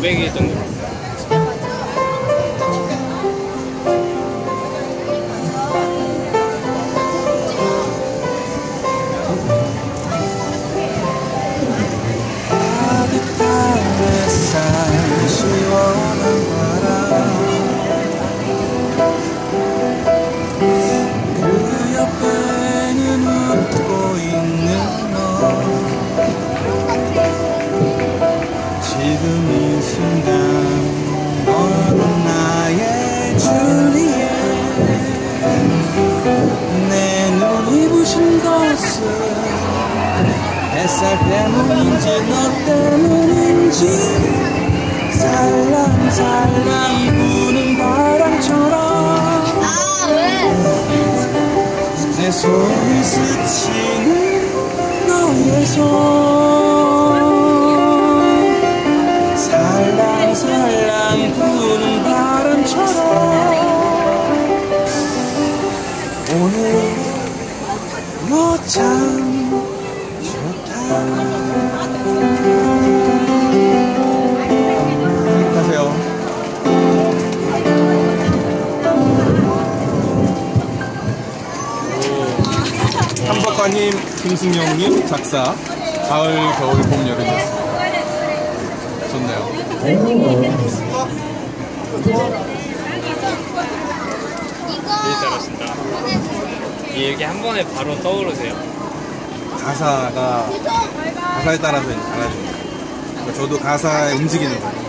500일 정도. 지금 이 순간 너는 나의 줄리엣 내 눈이 부신 것은 햇살 때문인지 너 때문인지 살랑살랑 부는 바람처럼 내 손을 스치는 너의 손 살랑살랑 부는 바람처럼 오늘 너 참 좋다. 행복하세요. 한복가님, 김승용님 작사 가을, 겨울, 봄, 여름이었습니다. 좋네요. 되게 잘하신다. 이게 한 번에 바로 떠오르세요? 가사에 따라서 잘하시는 거예요. 저도 가사에 움직이는 거예요.